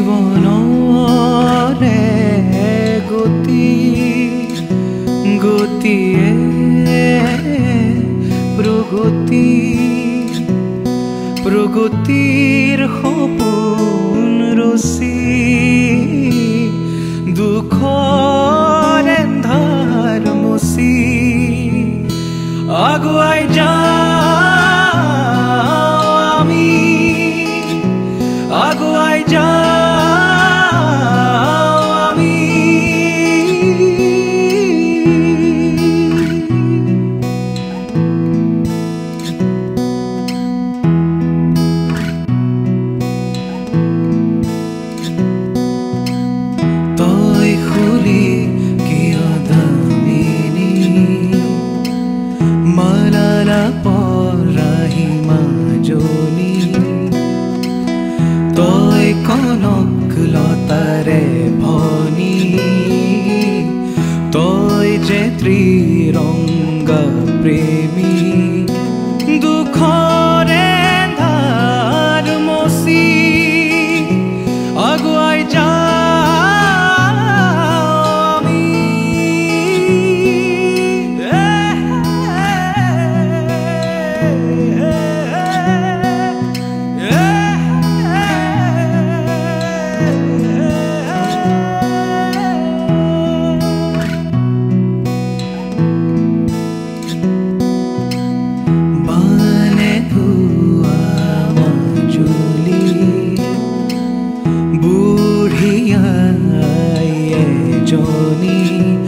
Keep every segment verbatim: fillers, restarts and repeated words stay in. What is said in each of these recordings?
জীৱনৰে গতি গতিয়ে প্ৰগতি প্ৰগতিৰ সপোন ৰচি দুখৰ এন্ধাৰ মচি আগুৱাই যাওঁ আমি আগুৱাই যাওঁ আমি তই খুলি কিয় দামিনী মালালা পৰাহি মাজনী তই কনক লতাৰে ভনী তই যে ত্ৰিৰংগা প্ৰেমী দুখৰে ধাৰ মচি আগুৱাই যাওঁ আমি বানে ধোৱা মাজুলী বুঢ়িয়াই এজনী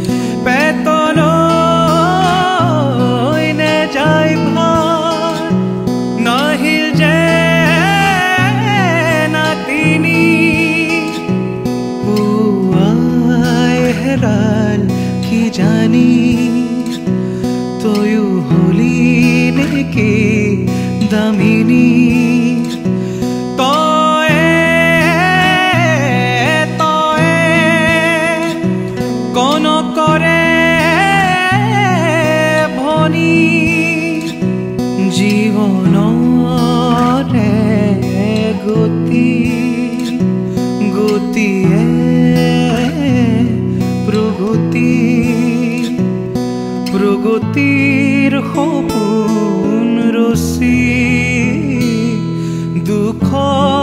পেটলৈ নেযায় ভাৰ নাহিল যে নাতিনী পুৱাই হেৰাল কি জানি তয়ো হলি নেকি দামিনী তয়ে তয়ে কনকৰে ভনী জীৱনৰে গতি গতিয়ে প্ৰগতি প্ৰগতিৰ সপোন ৰচি দুখ